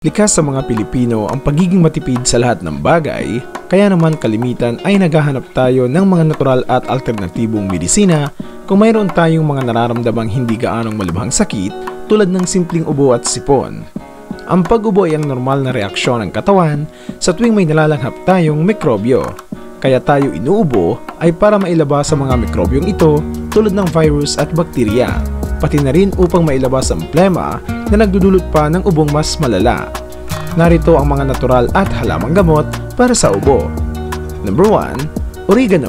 Likas sa mga Pilipino ang pagiging matipid sa lahat ng bagay, kaya naman kalimitan ay naghahanap tayo ng mga natural at alternatibong medisina kung mayroon tayong mga nararamdamang hindi gaanong malubhang sakit tulad ng simpleng ubo at sipon. Ang pag-ubo ay ang normal na reaksyon ng katawan sa tuwing may nalalanghap tayong mikrobyo. Kaya tayo inuubo ay para mailabas sa mga mikrobyong ito tulad ng virus at bakterya, pati na rin upang mailabas ang plema na nagdudulot pa ng ubong mas malala. Narito ang mga natural at halamang gamot para sa ubo. Number 1. Oregano.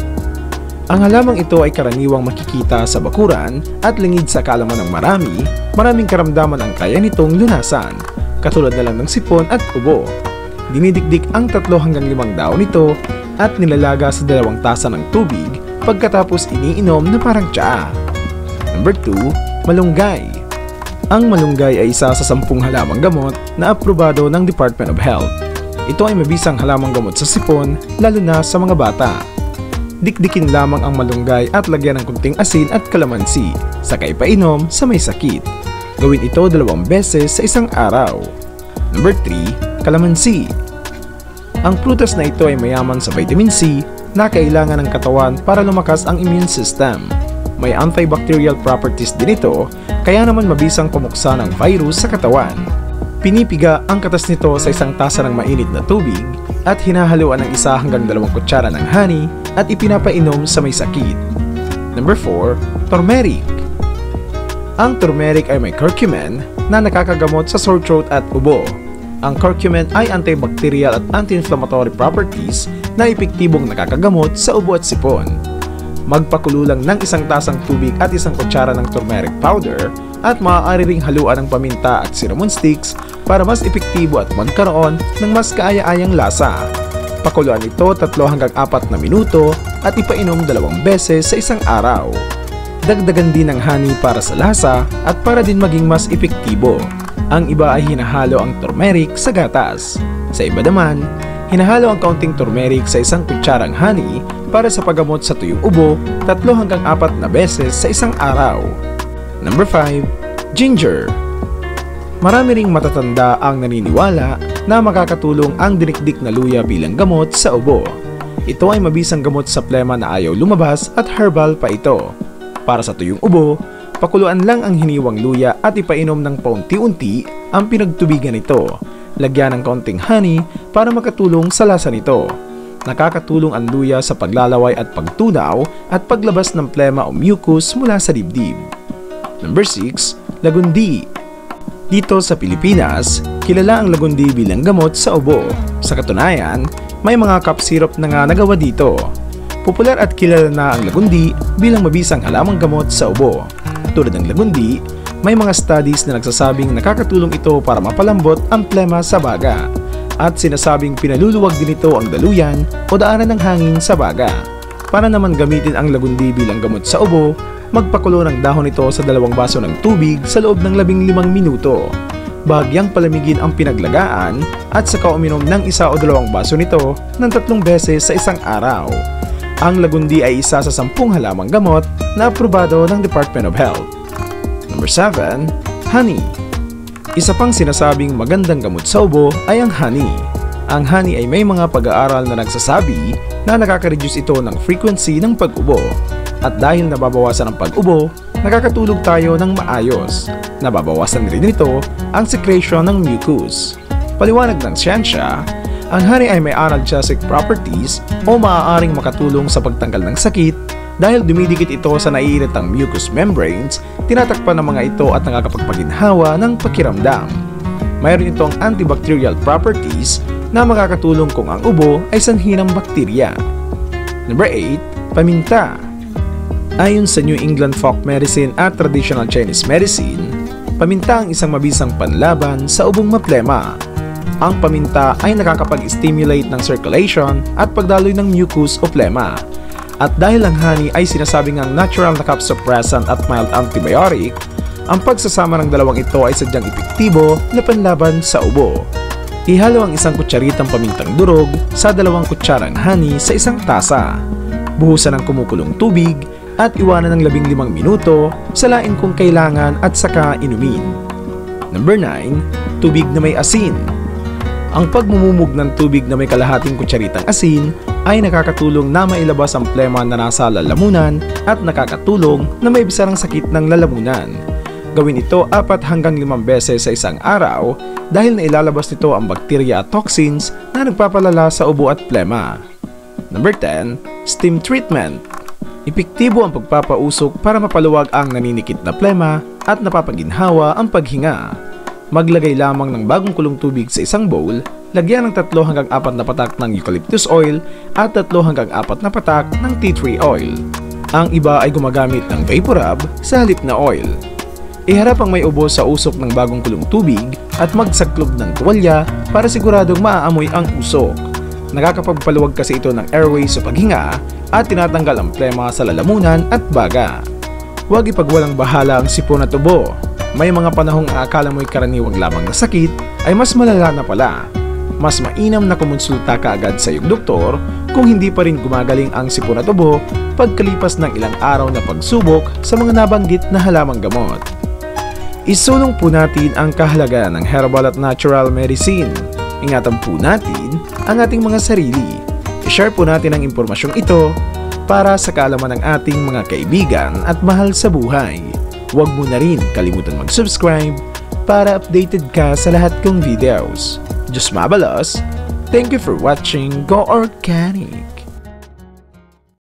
Ang halamang ito ay karaniwang makikita sa bakuran at lingid sa kaalaman ng maraming karamdaman ang kaya nitong lunasan, katulad na lang ng sipon at ubo. Dinidikdik ang 3 hanggang 5 daon nito at nilalaga sa 2 tasa ng tubig pagkatapos iniinom na parang tsaa. Number 2. Malunggay. Ang malunggay ay isa sa 10 halamang gamot na aprobado ng Department of Health. Ito ay mabisang halamang gamot sa sipon, lalo na sa mga bata. Dikdikin lamang ang malunggay at lagyan ng kunting asin at kalamansi, sakay painom sa may sakit. Gawin ito 2 beses sa isang araw. Number 3. Kalamansi. Ang prutas na ito ay mayaman sa vitamin C na kailangan ng katawan para lumakas ang immune system. May antibacterial properties din ito, kaya naman mabisang pumuksa ng virus sa katawan. Pinipiga ang katas nito sa 1 tasa ng mainit na tubig at hinahaluan ng 1 hanggang 2 kutsara ng honey at ipinapainom sa may sakit. Number 4. Turmeric. Ang turmeric ay may curcumin na nakakagamot sa sore throat at ubo. Ang curcumin ay antibacterial at anti-inflammatory properties na epektibong nakakagamot sa ubo at sipon. Magpakulo lang ng 1 tasang tubig at 1 kutsara ng turmeric powder at maaari ring haluan ng paminta at cinnamon sticks para mas epektibo at magkaroon ng mas kaaya-ayang lasa. Pakuluan ito 3 hanggang 4 na minuto at ipainom 2 beses sa isang araw. Dagdagan din ng honey para sa lasa at para din maging mas epektibo. Ang iba ay hinahalo ang turmeric sa gatas. Sa iba naman, hinahalo ang kaunting turmeric sa 1 kutsarang honey para sa paggamot sa tuyong ubo 3 hanggang 4 na beses sa isang araw. Number 5. Ginger. Marami ring matatanda ang naniniwala na makakatulong ang dinikdik na luya bilang gamot sa ubo. Ito ay mabisang gamot sa plema na ayaw lumabas at herbal pa ito. Para sa tuyong ubo, pakuluan lang ang hiniwang luya at ipainom ng paunti-unti ang pinagtubigan nito. Lagyan ng kaunting honey para makatulong sa lasa nito. Nakakatulong ang luya sa paglalaway at pagtunaw at paglabas ng plema o mucus mula sa dibdib. Number 6. Lagundi. Dito sa Pilipinas, kilala ang lagundi bilang gamot sa ubo. Sa katunayan, may mga cough syrup na nga nagawa dito. Popular at kilala na ang lagundi bilang mabisang halamang gamot sa ubo. Tulad ng lagundi, may mga studies na nagsasabing nakakatulong ito para mapalambot ang plema sa baga. At sinasabing pinaluluwag din ito ang daluyan o daanan ng hangin sa baga. Para naman gamitin ang lagundi bilang gamot sa ubo, magpakulo ng dahon nito sa 2 baso ng tubig sa loob ng 15 minuto. Bahagyang palamigin ang pinaglagaan at saka uminom ng 1 o 2 baso nito ng 3 beses sa isang araw. Ang lagundi ay isa sa 10 halamang gamot na aprobado ng Department of Health. Number 7. Honey. Isa pang sinasabing magandang gamot sa ubo ay ang honey. Ang honey ay may mga pag-aaral na nagsasabi na nakaka-reduce ito ng frequency ng pag-ubo. At dahil nababawasan ang pag-ubo, nakakatulog tayo ng maayos. Nababawasan rin nito ang secretion ng mucus. Paliwanag ng siyensya, ang honey ay may analgesic properties o maaaring makatulong sa pagtanggal ng sakit dahil dumidikit ito sa naiiritang mucous membranes, tinatakpan ng mga ito at nakakapagpaginhawa ng pakiramdam. Mayroon itong antibacterial properties na makakatulong kung ang ubo ay sanhi ng bakterya. Number 8. Paminta. Ayon sa New England Folk Medicine at Traditional Chinese Medicine, paminta ang isang mabisang panlaban sa ubong maplema. Ang paminta ay nakakapag-stimulate ng circulation at pagdaloy ng mucus o plema. At dahil ang honey ay sinasabing ang natural na cough suppressant at mild antibiotic, ang pagsasama ng dalawang ito ay sadyang epektibo na panlaban sa ubo. Ihalo ang 1 kutsaritang pamintang durog sa 2 kutsarang honey sa 1 tasa. Buhusan ng kumukulong tubig at iwanan ng 15 minuto, salain kung kailangan at saka inumin. Number 9. Tubig na may asin. Ang pagmumumog ng tubig na may kalahating kutsaritang asin ay nakakatulong na mailabas ang plema na nasa lalamunan at nakakatulong na maibsan ang sakit ng lalamunan. Gawin ito 4 hanggang 5 beses sa isang araw dahil nailalabas nito ang bakterya at toxins na nagpapalala sa ubo at plema. Number 10. Steam treatment. Epektibo ang pagpapausok para mapaluwag ang naninikit na plema at napapaginhawa ang paghinga. Maglagay lamang ng bagong kulong tubig sa isang bowl, lagyan ng 3 hanggang 4 na patak ng eucalyptus oil at 3 hanggang 4 na patak ng tea tree oil. Ang iba ay gumagamit ng Vaporub sa halip na oil. Iharap ang may ubo sa usok ng bagong kulong tubig at magsaglob ng tuwalya para siguradong maaamoy ang usok. Nakakapagpaluwag kasi ito ng airways sa paghinga at tinatanggal ang plema sa lalamunan at baga. Huwag ipagwalang bahala ang sipon at ubo. May mga panahong akala mo'y karaniwang lamang na sakit ay mas malala na pala. Mas mainam na kumonsulta ka agad sa iyong doktor kung hindi pa rin gumagaling ang sipon at ubo pagkalipas ng ilang araw na pagsubok sa mga nabanggit na halamang gamot. Isulong po natin ang kahalagahan ng herbal at natural medicine. Ingatan po natin ang ating mga sarili. I-share po natin ang impormasyong ito para sa kaalaman ng ating mga kaibigan at mahal sa buhay. Huwag mo na rin kalimutan mag-subscribe para updated ka sa lahat kong videos. Diyos mabalos! Thank you for watching Go Organic!